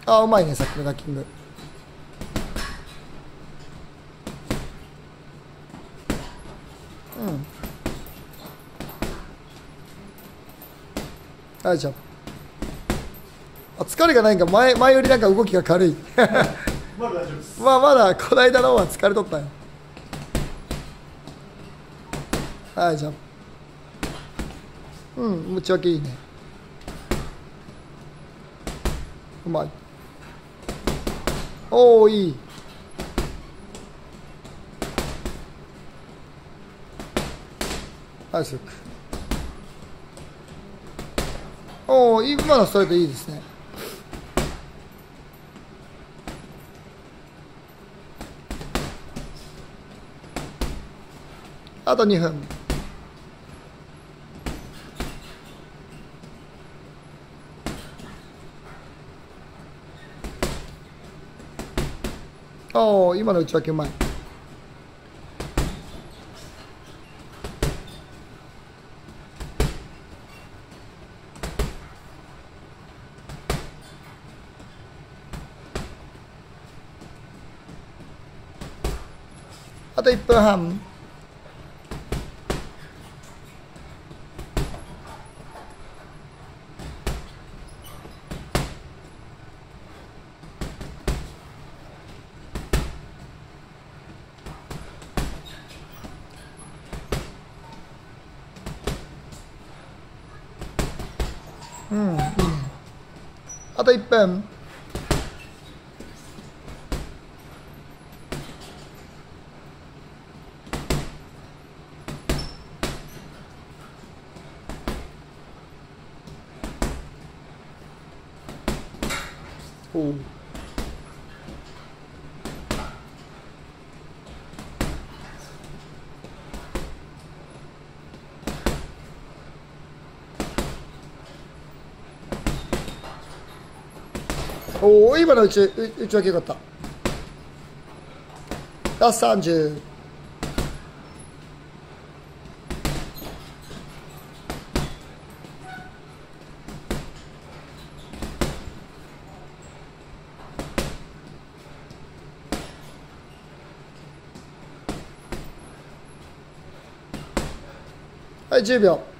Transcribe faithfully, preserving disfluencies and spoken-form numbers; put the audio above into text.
あ、うまいね、さっきのダッキング。うん。はいじゃあ、疲れがないんか、前前よりなんか動きが軽い。 まだ大丈夫です。 まあまだこの間の方は疲れとったんよ。はいじゃあ、うん、持ち分けいいね。うまい。おお、いい。はい、スック。おお、今のストレートいいですね。あとにふん。おお、今の内訳うまい。あといっぷんはん。うん、いいね。あといっぷん。おお。おお、今の内内訳よかった。ラストさんじゅう。はい、じゅうびょう。